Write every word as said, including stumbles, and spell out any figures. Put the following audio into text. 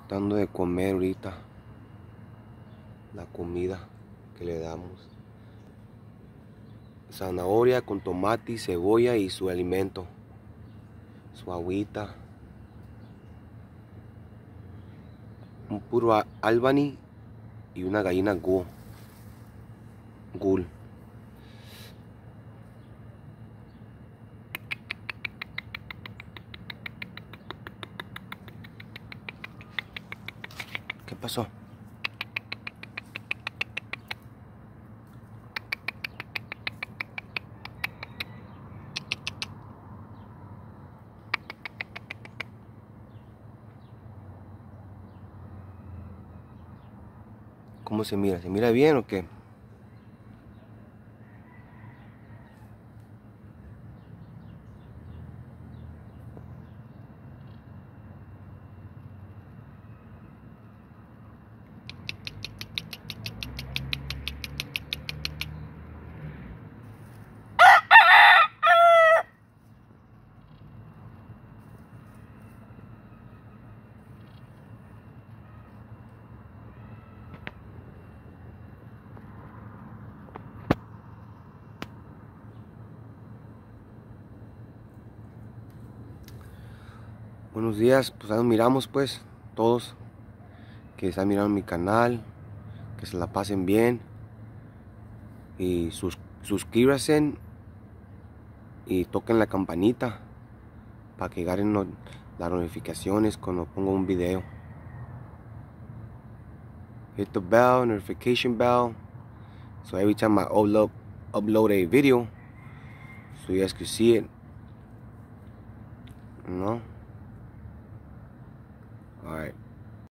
Dando de comer ahorita la comida que le damos. Zanahoria con tomate y cebolla y su alimento, su agüita, un puro albany y una gallina gu gul. ¿Qué pasó? ¿Cómo se mira? ¿Se mira bien o qué? Buenos días, pues ahí nos miramos pues, todos que están mirando mi canal, que se la pasen bien y sus, suscríbanse y toquen la campanita para que lleguen no, las notificaciones cuando pongo un video. Hit the bell, notification bell, so every time I upload, upload a video, so you guys can see it, you know? Alright.